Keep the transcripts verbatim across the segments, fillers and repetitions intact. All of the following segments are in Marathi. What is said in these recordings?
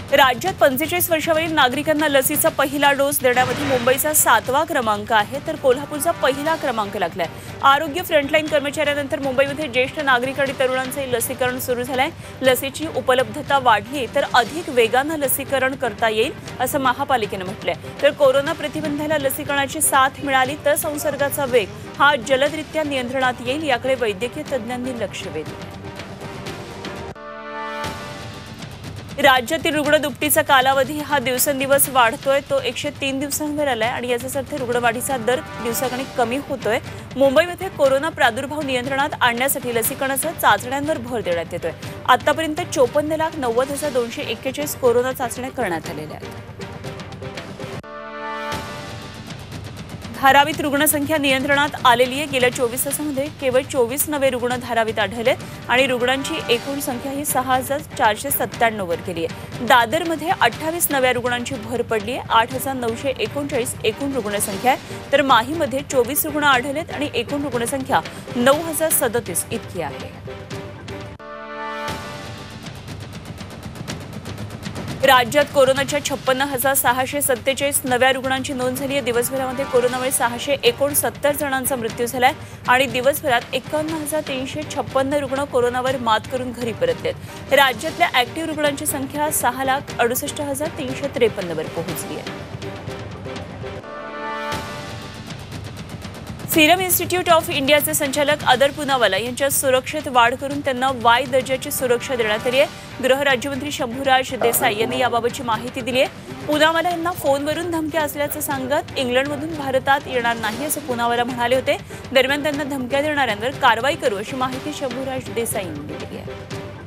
राज्यात पंचेचाळीस वर्षावरील नागरिकांना लसीचा पहिला डोस देण्यामध्ये मुंबईचा सातवा क्रमांक आहे, तर कोल्हापूरचा पहिला क्रमांक लागलाय। आरोग्य फ्रंटलाईन कर्मचाऱ्यांनंतर मुंबईमध्ये ज्येष्ठ नागरिक आणि तरुणांचे लसीकरण सुरू झालंय। लसीची उपलब्धता वाढली तर अधिक वेगाने लसीकरण करता येईल असं महापालिकेने म्हटलंय। तर कोरोना प्रतिबंधाला लसीकरणाची साथ मिळाली तर संसर्गाचा वेग हा जलदरित्या नियंत्रणात येईल, याकडे वैद्यकीय तज्ज्ञांनी लक्ष वेधलं। राज्यातील रुग्ण दुपटीचा कालावधी हा दिवसेंदिवस वाढतोय, तो एकशे तीन दिवसांवर आलाय आणि याचाच अर्थ रुग्णवाढीचा दर दिवसागणिक कमी होतोय। मुंबईमध्ये कोरोना प्रादुर्भाव नियंत्रणात आणण्यासाठी लसीकरणासह चाचण्यांवर भर देण्यात येतोय। आतापर्यंत चोपन्न लाख नव्वद हजार दोनशे एक्केचाळीस कोरोना चाचण्या करण्यात आलेल्या आहेत। धारावीत रुग्णसंख्या नियंत्रणात आलेली आहे। गेल्या चोवीस तासांमध्ये केवळ चोवीस नवे रुग्ण धारावीत आढळले आणि रुग्णांची एकूण संख्या ही सहा हजार चारशे सत्त्याण्णव वर गेली आहे। दादरमध्ये अठ्ठावीस नव्या रुग्णांची भर पडली आहे। आठ हजार नऊशे एकोणचाळीस एकूण रुग्णसंख्या आहे, तर माहीमध्ये चोवीस रुग्ण आढळलेत आणि एकूण रुग्णसंख्या नऊ हजार सदतीस इतकी आहे। राज्यात कोरोनाच्या छप्पन्न हजार सहाशे सत्तेचाळीस नव्या रुग्णांची नोंद झाली आहे। दिवसभरामध्ये कोरोनामुळे सहाशे एकोणसत्तर जणांचा मृत्यू झालाय आणि दिवसभरात एकावन्न हजार तीनशे छप्पन्न रुग्ण कोरोनावर मात करून घरी परतलेत। राज्यातल्या ऍक्टिव्ह रुग्णांची संख्या सहा लाख अडुसष्ट हजार तीनशे त्रेपन्न वर पोहोचली आहे। सिरम इन्स्टिट्यूट ऑफ इंडियाचे संचालक आदर पूनावाला यांच्या सुरक्षेत वाढ करून त्यांना वाय दर्जाची सुरक्षा देण्यात आली आहे। गृह राज्यमंत्री शंभूराज देसाई यांनी याबाबतची माहिती दिली आहे। पूनावाला यांना फोनवरून धमक्या असल्याचं सांगत इंग्लंडमधून भारतात येणार नाही असं पूनावाला म्हणाले होते। दरम्यान त्यांना धमक्या देणाऱ्यांवर कारवाई करू अशी माहिती शंभूराज देसाई यांनी दिली आहे।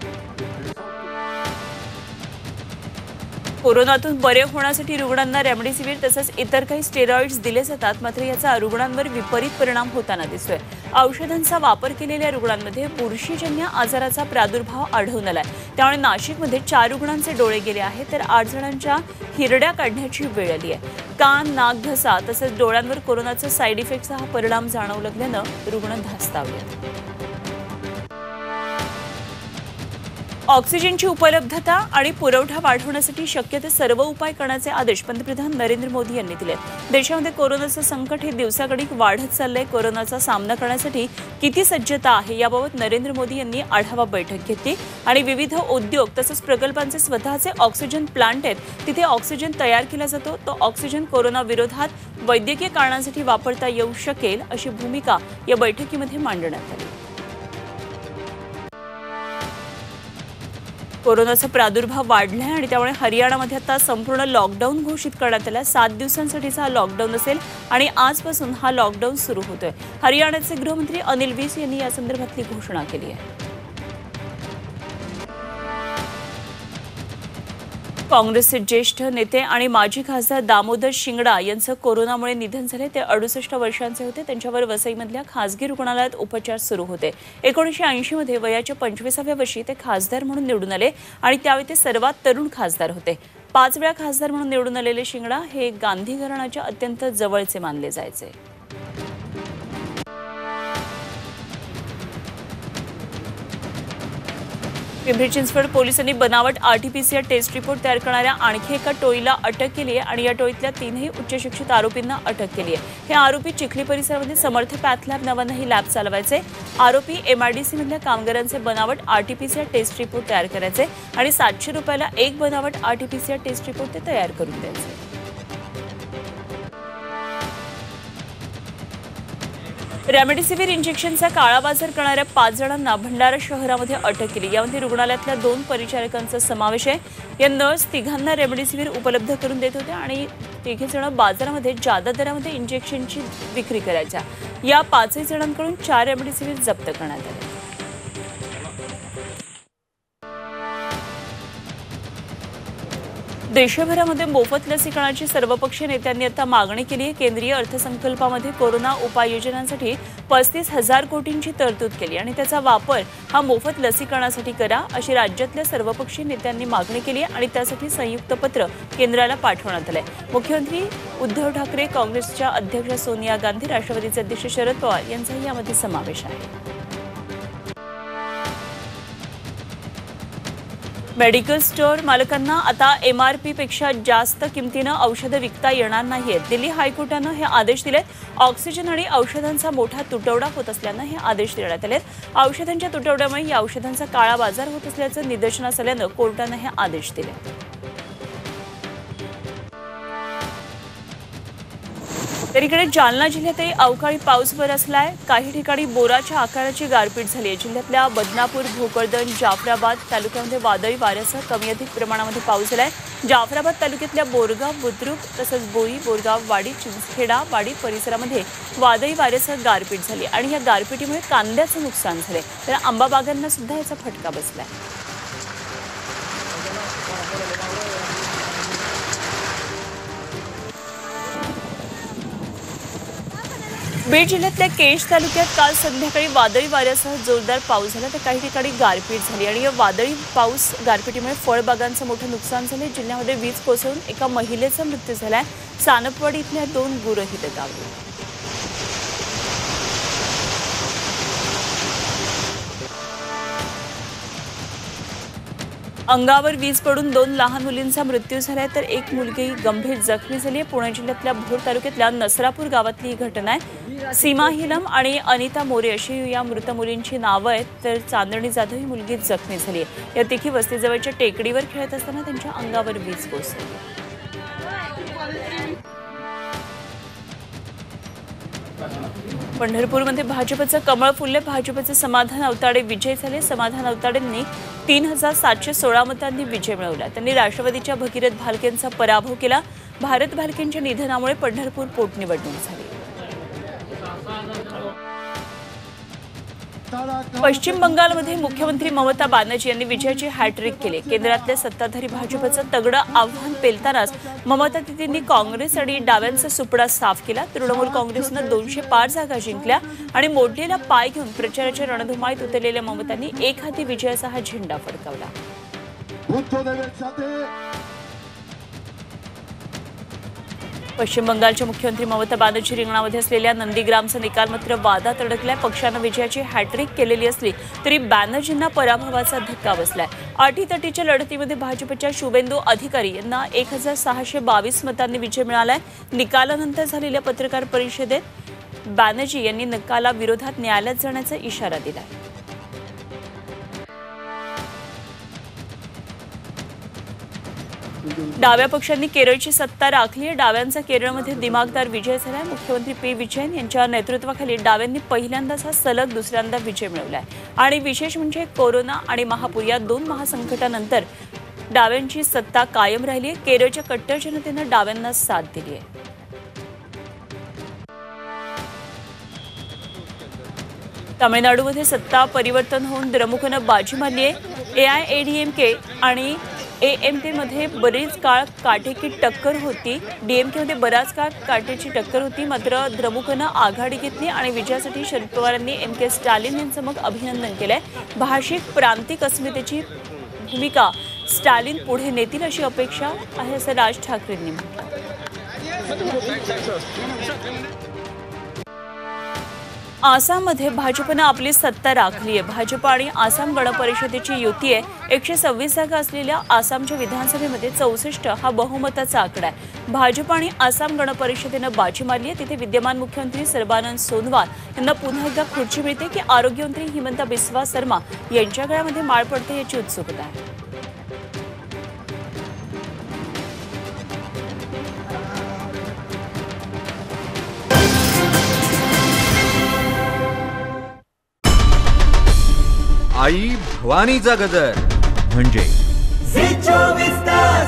कोरोनातून बरे होण्यासाठी रुग्णांना रेमडेसिवीर तसंच इतर काही स्टेरॉइड्स दिले जातात, मात्र याचा रुग्णांवर विपरीत परिणाम होताना दिसतोय। औषधांचा वापर केलेल्या रुग्णांमध्ये बुरशीजन्य आजाराचा प्रादुर्भाव आढळून आलाय, त्यामुळे नाशिकमध्ये चार रुग्णांचे डोळे गेले आहेत, तर आठ जणांच्या हिरड्या काढण्याची वेळ आली आहे। कान, नाक, घसा तसंच डोळ्यांवर कोरोनाचा साईड इफेक्टचा हा परिणाम जाणवू लागल्यानं रुग्ण धास्तावले। ऑक्सिजनची उपलब्धता आणि पुरवठा वाढवण्यासाठी शक्य ते सर्व उपाय करण्याचे आदेश पंतप्रधान नरेंद्र मोदी यांनी दिले। देशामध्ये कोरोनाचं संकट हे दिवसागणिक वाढत चाललंय। कोरोनाचा सामना करण्यासाठी किती सज्जता आहे याबाबत नरेंद्र मोदी यांनी आढावा बैठक घेतली आणि विविध उद्योग तसंच प्रकल्पांचे स्वतःचे ऑक्सिजन प्लांट आहेत, तिथे ऑक्सिजन तयार केला जातो। तो ऑक्सिजन कोरोना विरोधात वैद्यकीय कारणांसाठी वापरता येऊ शकेल अशी भूमिका या बैठकीमध्ये मांडण्यात आली। कोरोनाचा प्रादुर्भाव वाढलाय आणि त्यामुळे हरियाणामध्ये आता संपूर्ण लॉकडाऊन घोषित करण्यात आला। सात दिवसांसाठीचा हा लॉकडाऊन असेल आणि आजपासून हा लॉकडाऊन सुरू होतोय। हरियाणाचे गृहमंत्री अनिल विज यांनी या संदर्भातली घोषणा केली आहे। काँग्रेसचे ज्येष्ठ नेते आणि माजी खासदार दामोदर शिंगडा यांचं कोरोनामुळे निधन झाले। ते अडुसष्ट वर्षांचे होते। त्यांच्यावर वसईमधल्या खासगी रुग्णालयात उपचार सुरू होते। एकोणीसशे ऐंशी मध्ये वयाच्या पंचवीसाव्या वर्षी ते खासदार म्हणून निवडून आले आणि त्यावेळी ते सर्वात तरुण खासदार होते। पाच वेळा खासदार म्हणून निवडून आलेले शिंगडा हे गांधी घराण्याच्या अत्यंत जवळचे मानले जायचे। पिंपरी चिंचवड पोलिसांनी बनावट आरटीपीसीआर टेस्ट रिपोर्ट तयार करणाऱ्या आणखी एका टोळीला अटक केली आहे आणि या टोळीतल्या तीनही उच्च शिक्षित आरोपींना अटक केली आहे। हे आरोपी चिखली परिसरामध्ये समर्थ पॅथ लॅब नावानं ही लॅब चालवायचे। आरोपी एमआयडीसी मधल्या कामगारांचे बनावट आरटीपीसीआर टेस्ट रिपोर्ट तयार करायचे आणि सातशे रुपयाला एक बनावट आरटीपीसीआर टेस्ट रिपोर्ट ते तयार करून द्यायचे। रेमडेसिवीर इंजेक्शनचा काळाबाजार करणाऱ्या पाच जणांना भंडारा शहरामध्ये अटक केली। यामध्ये रुग्णालयातल्या दोन परिचारकांचा समावेश आहे। या नर्स तिघांना रेमडेसिवीर उपलब्ध करून देत होत्या आणि तिघे जण बाजारामध्ये जादा दरामध्ये इंजेक्शनची विक्री करायच्या। या पाचही जणांकडून चार रेमडेसिवीर जप्त करण्यात आले। देशभरामध्ये मोफत लसीकरणाची सर्वपक्षीय नेत्यांनी आता मागणी केली आहे। केंद्रीय अर्थसंकल्पामध्ये कोरोना उपाययोजनांसाठी पस्तीस हजार कोटींची तरतूद केली आणि त्याचा वापर हा मोफत लसीकरणासाठी करा अशी राज्यातल्या सर्वपक्षीय नेत्यांनी मागणी केली आहे आणि त्यासाठी संयुक्त पत्र केंद्राला पाठवण्यात आलंय। मुख्यमंत्री उद्धव ठाकरे, काँग्रेसच्या अध्यक्ष सोनिया गांधी, राष्ट्रवादीचे अध्यक्ष शरद पवार यांचाही यामध्ये समावेश आहे। मेडिकल स्टोअर मालकांना आता एम आर पी पेक्षा जास्त किमतीनं औषधं विकता येणार नाहीत. दिल्ली हायकोर्टानं हे आदेश दिलेत. ऑक्सिजन आणि औषधांचा मोठा तुटवडा होत असल्यानं हे आदेश देण्यात आलेत. औषधांच्या तुटवड्यामुळे या औषधांचा काळा बाजार होत असल्याचं निदर्शनास आल्यानं कोर्टानं हे आदेश दिले. तर इकडे जालना जिल्ह्यातही अवकाळी पाऊस बरसलाय. काही ठिकाणी बोराच्या आकाराची गारपीट झाली आहे. जिल्ह्यातल्या बदनापूर, भोकरदन, जाफराबाद तालुक्यामध्ये वादळी वाऱ्यासह कमी अधिक प्रमाणामध्ये पाऊस झालाय. जाफराबाद तालुक्यातल्या बोरगाव, बुद्रुक तसंच बोरी, बोरगाव, वाडी, चिंचखेडा, वाडी परिसरामध्ये वादळी वाऱ्यासह गारपीट झाली आणि या गारपिटीमुळे कांद्याचं नुकसान झालंय. तर आंबा बागांना सुद्धा याचा फटका बसलाय. बीड जिल्ह्यातल्या केज तालुक्यात काल संध्याकाळी वादळी वाऱ्यासह जोरदार पाऊस झाला. तर काही ठिकाणी गारपीट झाली आणि या वादळी पाऊस गारपिटीमुळे फळबागांचं मोठं नुकसान झाले. जिल्ह्यामध्ये वीज कोसळून एका महिलेचा मृत्यू झालाय. सानपवाडी इथल्या दोन गुरंही दगावली. अंगावर वीज पडून दोन लहान मुलींचा मृत्यू झालाय तर एक मुलगी गंभीर जखमी झाली आहे. पुणे जिल्ह्यातल्या भोर तालुक्यातल्या नसरापूर गावातली ही घटना आहे. सीमा हिलम आणि अनिता मोरे अशी या मृत मुलींची नावं आहेत. तर चांदणी जाधव ही मुलगी जखमी झाली आहे. या तिघी वस्तीजवळच्या टेकडीवर खेळत असताना त्यांच्या अंगावर वीज कोसळली. पंढरपूरमध्ये भाजपचं कमळ फुलले. भाजपचे समाधान अवताडे विजय झाले. समाधान अवताडेंनी तीन हजार सातशे सोळा मतांनी विजय मिळवला. त्यांनी राष्ट्रवादीच्या भगीरथ भालकेंचा पराभव केला. भारत भालकेंच्या निधनामुळे पंढरपूर पोटनिवडणूक झाली. पश्चिम बंगालमध्ये मुख्यमंत्री ममता बॅनर्जी यांनी विजयाची हॅट्रिक केली. केंद्रातल्या सत्ताधारी भाजपचं तगडं आव्हान पेलतानाच ममता दिदींनी काँग्रेस आणि डाव्यांचा सुपडा साफ केला. तृणमूल काँग्रेसनं दोनशे पाच जागा जिंकल्या आणि मोडलेला पाय घेऊन प्रचाराच्या रणधुमाळीत उतरलेल्या ममतांनी एक हाती विजयाचा हा झेंडा फडकावला. पश्चिम बंगालच्या मुख्यमंत्री ममता बॅनर्जी रिंगणामध्ये असलेल्या नंदीग्रामचा निकाल मात्र वादात अडकलाय. पक्षानं विजयाची हॅट्रिक केलेली असली तरी बॅनर्जींना पराभवाचा धक्का बसलाय. अटीतटीच्या लढतीमध्ये भाजपच्या शुभेंदू अधिकारी यांना एक हजार सहाशे बावीस मतांनी विजय मिळालाय. निकालानंतर झालेल्या पत्रकार परिषदेत बॅनर्जी यांनी निकालाविरोधात न्यायालयात जाण्याचा इशारा दिलाय. डाव्या पक्षांनी केरळची सत्ता राखली आहे. डाव्यांचा केरळमध्ये दिमागदार विजय झालाय. मुख्यमंत्री पी विजयन यांच्या नेतृत्वाखाली डाव्यांनी पहिल्यांदाच हा सलग दुसऱ्यांदा विजय मिळवलाय. आणि विशेष म्हणजे कोरोना आणि महापूर या दोन महासंकटानंतर डाव्यांची सत्ता कायम राहिली आहे. केरळच्या कट्टर जनतेनं डाव्यांना साथ दिली आहे. तामिळनाडूमध्ये सत्ता परिवर्तन होऊन द्रमुकनं बाजी मारली आहे. एआयएडीएमके आणि एएमके मध्ये बरीच काळ काटेकी टक्कर होती. डीएमकेमध्ये बराच काळ काटेची टक्कर होती. मात्र द्रमुकनं आघाडी घेतली आणि विजयासाठी शरद पवारांनी एम के स्टॅलिन यांचं मग अभिनंदन केलंय. भाषिक प्रांतिक अस्मितेची भूमिका स्टॅलिन पुढे नेतील अशी अपेक्षा आहे असं राज ठाकरेंनी म्हटलं. आसाममध्ये भाजपनं आपली सत्ता राखली आहे. भाजप आणि आसाम गण परिषदेची युती आहे. एकशे सव्वीस जागा असलेल्या आसामच्या विधानसभेमध्ये चौसष्ट हा बहुमताचा आकडा आहे. भाजप आणि आसाम गण परिषदेनं बाजी मारली आहे. तिथे विद्यमान मुख्यमंत्री सर्बानंद सोनोवाल यांना पुन्हा एकदा खुर्ची मिळते की आरोग्यमंत्री हिमंता बिस्वा शर्मा यांच्या गळ्यामध्ये माळ पडते याची उत्सुकता आहे. आई भवानीचा गजर म्हणजे